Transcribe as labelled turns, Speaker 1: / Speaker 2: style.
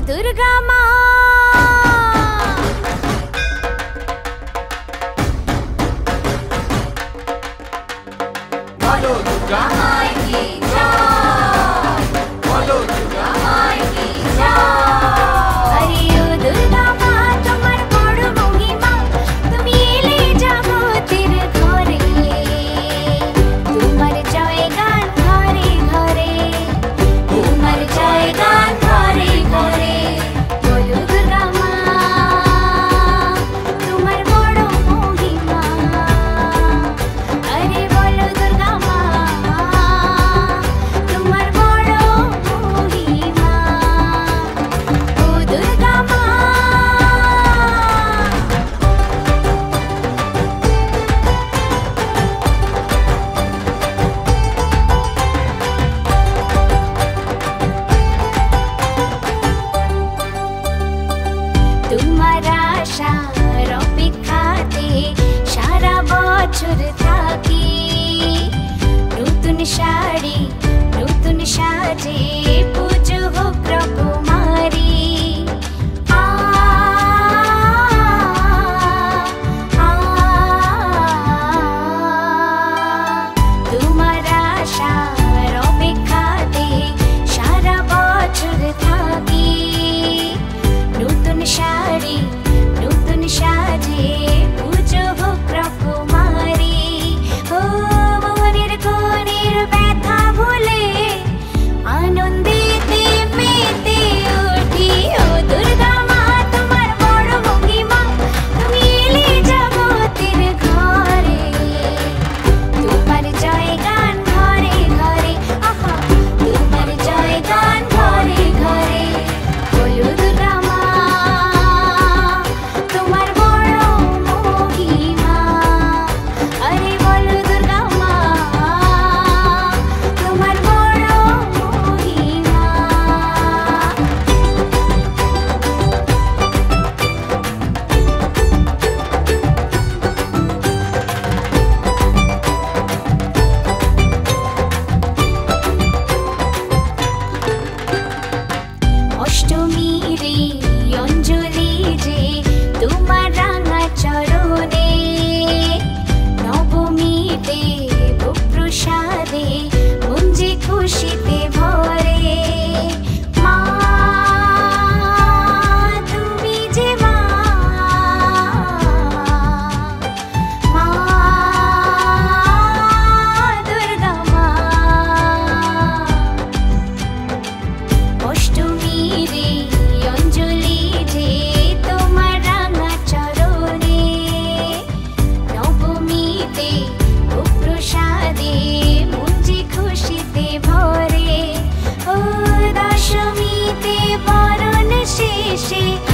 Speaker 1: दुर्गा माँ
Speaker 2: बोलो दुर्गा माँ की जय, बोलो दुर्गा माँ की जय।
Speaker 1: अरे ओ दुर्गा माँ तुम्हार बड़ महिमा, तुम एले जागो तिर घरे, तुम्हार जय गान घरे घरे, तुम्हार जय गान घरे घरे। बोलो दुर्गा माँ तुम्हार बड़ महिमा, अरे बोलो दुर्गा माँ तुम्हार बड़ महिमा। ओ दुर्गा माँ তোমার আশার অপেক্ষাতে সারা বছর থাকি, নতুন শাড়ি নতুন সাজে পুজো হোক রকমারি। আ আ তোমার আশার অপেক্ষাতে সারা বছর থাকি, নতুন শাড়ি নতুন সাজে পুজো হোক রকমারি। ও মনের কোণের ব্যথা ভুলে আনন্দেতে মেতে উঠি। ও দুর্গা মা তোমার বড় মহিমা, তুমি এলে জগতের ঘরে, তোমার জয় গান ঘরে ঘরে। আহা তোমার জয় গান ঘরে ঘরে। বলো দুর্গা মা তোমার বড় মহিমা, আরে বলো দুর্গা মা তোমার বড় মহিমা। অষ্টমীরে অঞ্জলি যে তোমার রাঙা চরণে, নবমীতে ভোগ প্রসাদে মন যে খুশিতে ভরে। মা তুমি যে মা, মা দুর্গা মা। অষ্টমীরে অঞ্জলি যে তোমার রাঙা চরণে, নবমীতে ভোগ প্রসাদে মন যে খুশিতে ভরে। ও দশমীতে বরণ শেষে